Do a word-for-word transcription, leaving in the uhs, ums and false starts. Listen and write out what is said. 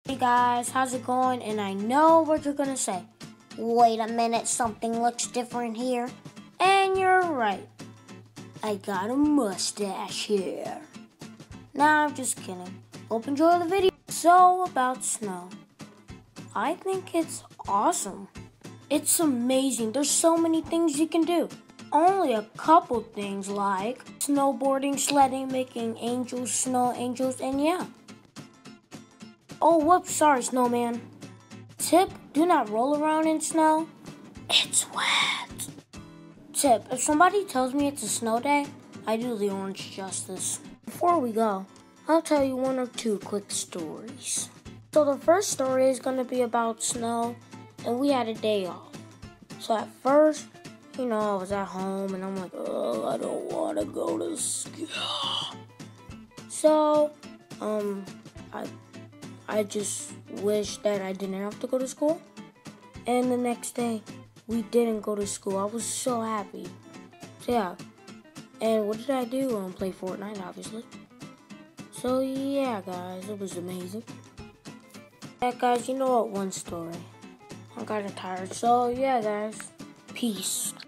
Hey guys, how's it going? And I know what you're gonna say. Wait a minute, something looks different here. And you're right. I got a mustache here. Nah, I'm just kidding. Hope you enjoy the video. So about snow. I think it's awesome. It's amazing. There's so many things you can do. Only a couple things like snowboarding, sledding, making angels, snow angels, and yeah. Oh, whoops, sorry, snowman. Tip, do not roll around in snow. It's wet. Tip, if somebody tells me it's a snow day, I do the orange justice. Before we go, I'll tell you one or two quick stories. So the first story is going to be about snow, and we had a day off. So at first, you know, I was at home, and I'm like, oh, I don't want to go to school. So, um, I, I just wish that I didn't have to go to school. And the next day, we didn't go to school. I was so happy. So yeah. And what did I do? Um, play Fortnite, obviously. So yeah, guys, it was amazing. Yeah, guys, you know what? One story. I'm kind of tired. So yeah, guys, peace.